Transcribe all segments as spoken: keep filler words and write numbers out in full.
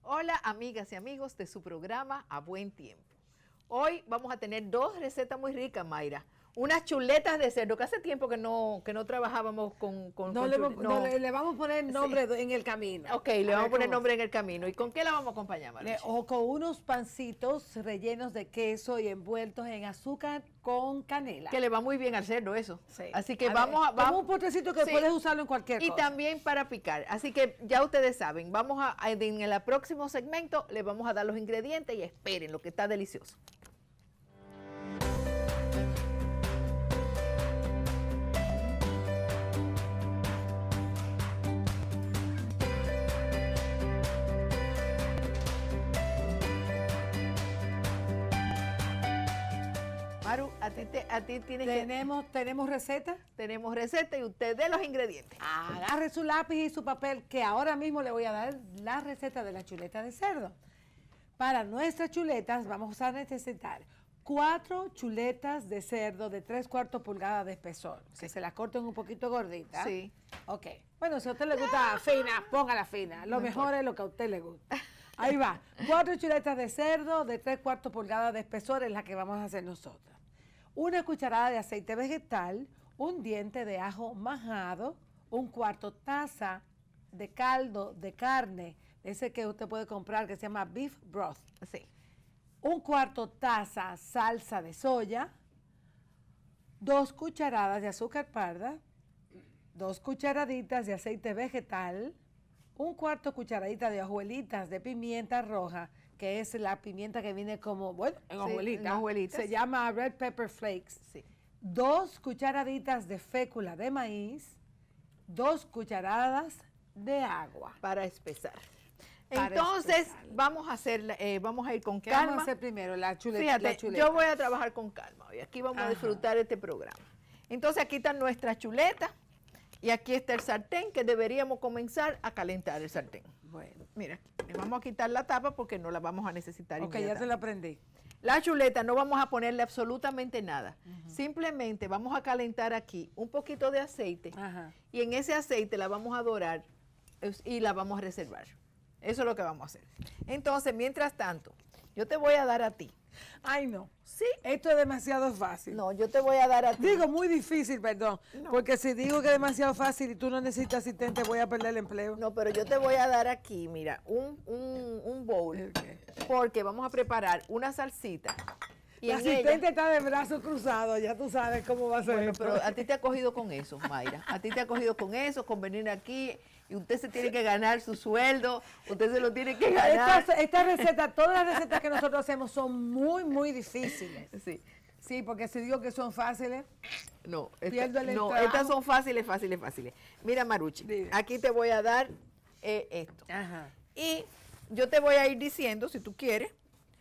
Hola amigas y amigos de su programa A Buen Tiempo. Hoy vamos a tener dos recetas muy ricas, Mayra. Unas chuletas de cerdo, que hace tiempo que no, que no trabajábamos con, con, no, con le, chule, no. no. Le, le vamos a poner nombre Sí. en el camino. Ok, le a vamos a poner cómo. nombre en el camino. ¿Y con qué la vamos a acompañar, Marucci? O con unos pancitos rellenos de queso y envueltos en azúcar con canela. Que le va muy bien al cerdo eso. Sí. Así que a vamos ver, a... Vamos, como un potrecito que sí. puedes usarlo en cualquier y cosa. Y también para picar. Así que ya ustedes saben, vamos a, a en el próximo segmento les vamos a dar los ingredientes y esperen lo que está delicioso. Maru, a ti, te, a ti tienes ¿Tenemos, que... ¿Tenemos receta? Tenemos receta y usted dé los ingredientes. Agarre su lápiz y su papel, que ahora mismo le voy a dar la receta de la chuleta de cerdo. Para nuestras chuletas vamos a necesitar cuatro chuletas de cerdo de tres cuartos pulgadas de espesor, sí. Que se las corten un poquito gorditas. Sí. Ok. Bueno, si a usted le gusta fina, póngala fina. Lo No mejor importa. es lo que a usted le gusta. Ahí va. Cuatro chuletas de cerdo de tres cuartos pulgadas de espesor es la que vamos a hacer nosotros. Una cucharada de aceite vegetal, un diente de ajo majado, un cuarto taza de caldo de carne, ese que usted puede comprar que se llama beef broth. Sí. Un cuarto taza salsa de soya, dos cucharadas de azúcar parda, dos cucharaditas de aceite vegetal, un cuarto cucharadita de hojuelitas de pimienta roja, que es la pimienta que viene como, bueno, en Sí, hojuelitas. en hojuelitas. Se llama red pepper flakes. Sí. Dos cucharaditas de fécula de maíz, dos cucharadas de agua. Para espesar. Para Entonces, espesar. vamos a hacer, eh, vamos a ir con ¿Qué calma. vamos a hacer primero? La chuleta. Fíjate, la chuleta. yo voy a trabajar con calma hoy. Aquí vamos Ajá. a disfrutar este programa. Entonces, aquí están nuestras chuletas y aquí está el sartén que deberíamos comenzar a calentar el sartén. Bueno. Mira, le vamos a quitar la tapa porque no la vamos a necesitar. Ok, ya te la aprendí. La chuleta no vamos a ponerle absolutamente nada. Uh-huh. Simplemente vamos a calentar aquí un poquito de aceite. Ajá. Y en ese aceite la vamos a dorar y la vamos a reservar. Eso es lo que vamos a hacer. Entonces, mientras tanto, yo te voy a dar a ti. Ay, no. ¿Sí? Esto es demasiado fácil. No, yo te voy a dar a ti. Digo, muy difícil, perdón. No. Porque si digo que es demasiado fácil y tú no necesitas asistente, voy a perder el empleo. No, pero yo te voy a dar aquí, mira, un, un, un bowl. Okay. Porque vamos a preparar una salsita. Y el en asistente ella, está de brazos cruzados, ya tú sabes cómo va a ser. bueno, esto. pero a ti te ha cogido con eso, Mayra. A ti te ha cogido con eso, con venir aquí. Y usted se tiene que ganar su sueldo, usted se lo tiene que ganar. Esta, esta receta, todas las recetas que nosotros hacemos son muy, muy difíciles. Sí. Sí, porque si digo que son fáciles, No, pierdo esta, el no trabajo. estas son fáciles, fáciles, fáciles. Mira, Marucci, Dime. aquí te voy a dar eh, esto. Ajá. Y yo te voy a ir diciendo, si tú quieres,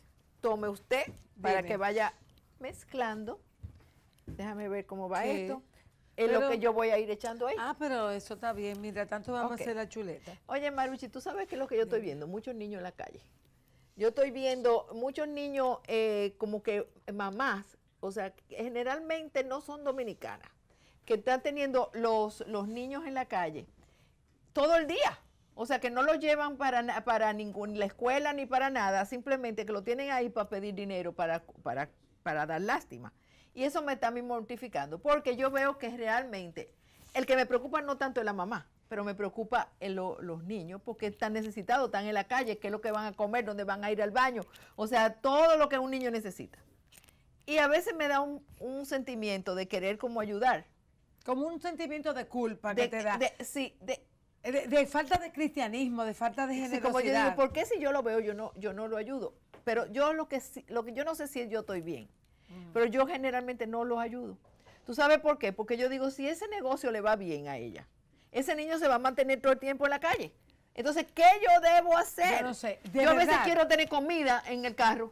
tome usted para Dime. que vaya mezclando. Déjame ver cómo va ¿Qué? esto. Es Pero- lo que yo voy a ir echando ahí. Ah, pero eso está bien. Mira, tanto vamos Ok. a hacer la chuleta. Oye, Marucci, ¿tú sabes qué es lo que yo estoy viendo? Muchos niños en la calle. Yo estoy viendo muchos niños eh, como que mamás, o sea, que generalmente no son dominicanas, que están teniendo los, los niños en la calle todo el día. O sea, que no los llevan para, na- para ningún, la escuela ni para nada, simplemente que lo tienen ahí para pedir dinero, para, para, para dar lástima. Y eso me está a mí mortificando, porque yo veo que realmente el que me preocupa no tanto es la mamá, pero me preocupa en lo- los niños, porque están necesitados, están en la calle, qué es lo que van a comer, dónde van a ir al baño, o sea, todo lo que un niño necesita. Y a veces me da un, un sentimiento de querer como ayudar. Como un sentimiento de culpa De, que te da. de- sí, de, De, de falta de cristianismo, de falta de sí, generosidad. como yo digo, ¿por qué si yo lo veo yo no, yo no lo ayudo? Pero yo lo que, sí- lo que yo no sé si yo estoy bien, mm. pero yo generalmente no los ayudo. ¿Tú sabes por qué? Porque yo digo, si ese negocio le va bien a ella, ese niño se va a mantener todo el tiempo en la calle. Entonces, ¿qué yo debo hacer? Yo no sé, de yo a veces verdad. quiero tener comida en el carro.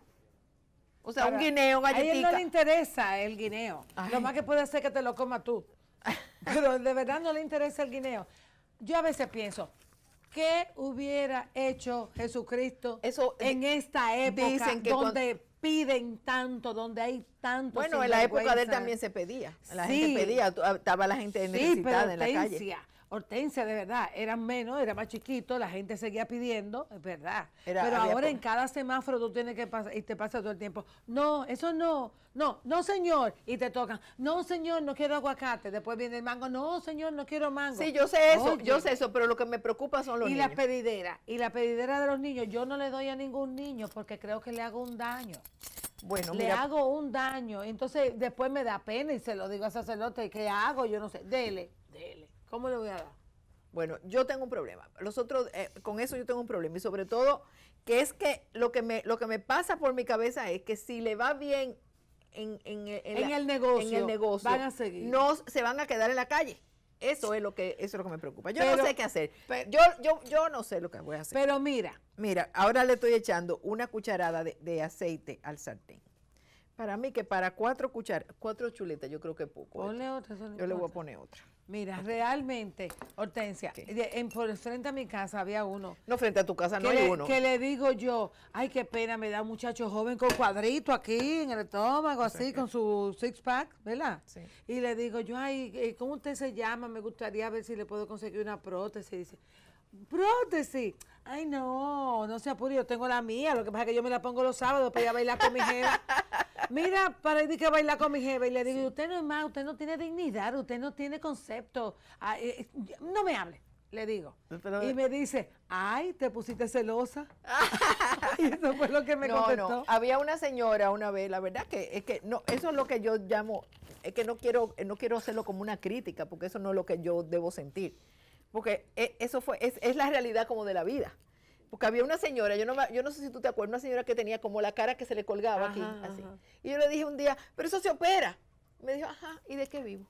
O sea, Para- un guineo, A ella no galletica. le interesa el guineo. Ay. Lo más que puede hacer es que te lo comas tú. Pero de verdad no le interesa el guineo. Yo a veces pienso, ¿qué hubiera hecho Jesucristo Eso, en esta época dicen que donde piden tanto, donde hay tanto Bueno, en la época de él sinvergüenza? también se pedía. La Sí. gente pedía, tu- estaba la gente necesitada en la calle. penitencia. Hortensia, de verdad, eran menos, era más chiquito, la gente seguía pidiendo, es verdad. Era- Pero había ahora po- en cada semáforo tú tienes que pasar, y te pasa todo el tiempo, no, eso no, no, no señor, y te tocan, no señor, no quiero aguacate, después viene el mango, no señor, no quiero mango. Sí, yo sé eso, Oye, yo sé eso, pero lo que me preocupa son los y niños. la pedidera, y la pedidera de los niños, yo no le doy a ningún niño porque creo que le hago un daño. Bueno, le mira, hago un daño, entonces después me da pena y se lo digo al sacerdote, ¿qué hago? Yo no sé, dele, dele, ¿cómo le voy a dar? bueno, yo tengo un problema. Los otros, eh, con eso yo tengo un problema. Y sobre todo, que es que lo que me, lo que me pasa por mi cabeza es que si le va bien en, en, en En la- el negocio, en el negocio, van a seguir. no se van a quedar en la calle. Eso es lo que, eso es lo que me preocupa. Yo Pero- no sé qué hacer. pero- yo, yo, yo no sé lo que voy a hacer. Pero mira, Mira, ahora le estoy echando una cucharada de, de aceite al sartén. Para mí que para cuatro cuchar, cuatro chuletas yo creo que es poco. ponle esto. otra. eso no Yo le voy a importa. poner otra. Mira, realmente, Hortensia, Ok. de- en, por el frente a mi casa había uno. No, frente a tu casa no que, hay le, uno. que le digo yo, ay, qué pena, me da un muchacho joven con cuadrito aquí en el estómago, así, con su six pack, ¿verdad? Sí. Y le digo yo, ay, eh, ¿cómo usted se llama? Me gustaría ver si le puedo conseguir una prótesis. Y dice, prótesis. Ay, no, no se apure, yo tengo la mía. Lo que pasa es que yo me la pongo los sábados para ir a bailar con mi jeva. Mira, para ir a bailar con mi jeva. Y le digo, usted no es más, usted no tiene dignidad, usted no tiene concepto. Ah, eh, eh, no me hable, le digo. Pero- y me dice, ay, te pusiste celosa. Y eso fue lo que me no, contestó. no. Había una señora una vez, la verdad que es que no, eso es lo que yo llamo, es que no quiero, no quiero hacerlo como una crítica, porque eso no es lo que yo debo sentir. Porque e- eso fue, es, es la realidad como de la vida. Porque había una señora, yo no, me- yo no sé si tú te acuerdas, una señora que tenía como la cara que se le colgaba aquí, Ajá, así. ajá. Y yo le dije un día, pero eso se opera. Me dijo, ajá, ¿y de qué vivo?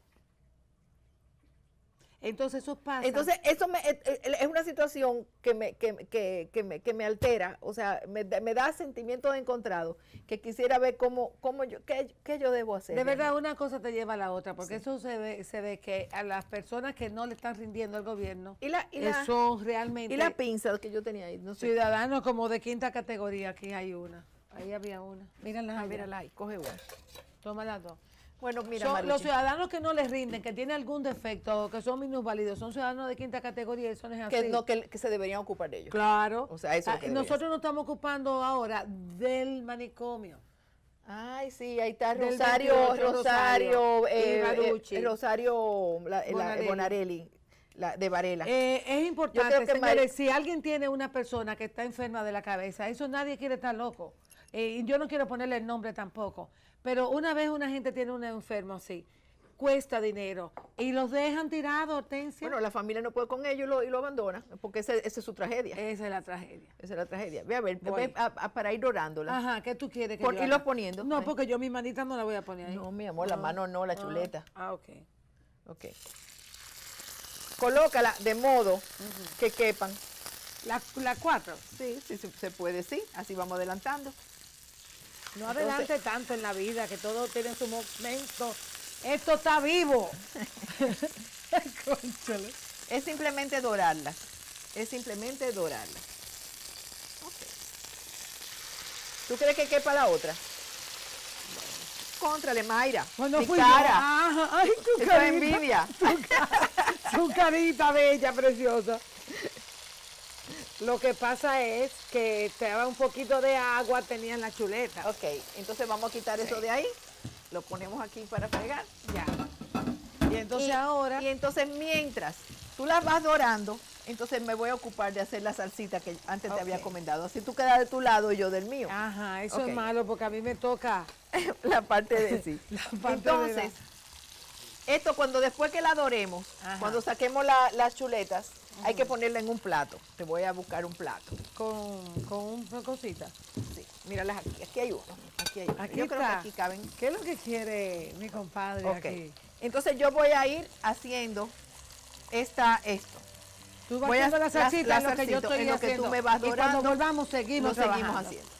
Entonces eso pasa. Entonces, eso me, es, es una situación que me, que, que, que me, que me altera, o sea, me, da- me da sentimientos encontrados, que quisiera ver cómo, cómo yo, qué, qué yo debo hacer. de verdad, realmente. una cosa te lleva a la otra, porque Sí. eso se ve, se ve que a las personas que no le están rindiendo al gobierno, Y la, y eh, la, son realmente y la pinza que yo tenía ahí, no sé. ciudadanos como de quinta categoría. Aquí hay una, ahí había una. Mírala, Ah, mírala ahí, coge una. toma las dos. Bueno, mira, Son- Maruchi, los ciudadanos que no les rinden, que tienen algún defecto, o que son minusválidos, son ciudadanos de quinta categoría, eso no es así. que, no, que, que se deberían ocupar de ellos. Claro. O sea, eso es lo Ah, que debería nosotros nos estamos ocupando ahora del manicomio. Ay, sí, ahí está Del Rosario, veintiocho, Rosario, Rosario, eh, y Baruchi. eh, Rosario la, la- Bonarelli. Bonarelli, la, de Varela. Eh, es importante, creo que señores, Mari- si alguien tiene una persona que está enferma de la cabeza, eso nadie quiere estar loco. Eh, y yo no quiero ponerle el nombre tampoco, pero una vez una gente tiene un enfermo así, cuesta dinero y los dejan tirados, Hortensia. Bueno, la familia no puede con ellos y lo, y lo abandona, porque ese- esa es su tragedia. Esa es la tragedia. Esa es la tragedia. Ve a ver, Voy. ve a- a- para ir dorándola. Ajá, ¿qué tú quieres que Pon- yo irlo haga? poniendo. No, Ay. porque yo mi manita no la voy a poner ahí. No, mi amor, la mano no, la Ah, chuleta. Ah, ok. Ok. Colócala de modo que quepan. La, la cuatro. Sí, sí, sí, se puede, sí. Así vamos adelantando. No Entonces- adelante tanto en la vida, que todo tiene su momento. Esto está vivo. Cónchale. Es simplemente dorarla. Es simplemente dorarla. Ok. ¿Tú crees que quepa la otra? Contrale, Mayra. Bueno, mi fui yo. cara. Ajá, ay, tu Eso es carita. envidia. Su carita bella, preciosa. Lo que pasa es que te daba un poquito de agua, tenía en la chuleta. Ok, entonces vamos a quitar eso de ahí. Lo ponemos aquí para fregar. Ya. Y entonces y, ahora, Y entonces mientras tú las vas dorando, entonces me voy a ocupar de hacer la salsita que antes te había Ok. comentado. Así tú quedas de tu lado y yo del mío. ajá, eso Ok. es malo porque a mí me toca. La parte de sí. La parte Entonces, de la- esto cuando después que la doremos, Ajá. cuando saquemos la- las chuletas, hay que ponerla en un plato. Te voy a buscar un plato. Con, con una cosita. Sí, míralas aquí. Aquí hay uno. Aquí hay uno. Aquí yo creo que está. aquí caben. ¿Qué es lo que quiere mi compadre Ok. aquí? Entonces yo voy a ir haciendo esta, esto. Tú vas Voy a- haciendo la la- salsita la en lo que yo salsita, estoy en lo que tú haciendo. me vas y cuando dorando, volvamos seguimos Lo seguimos trabajando. haciendo.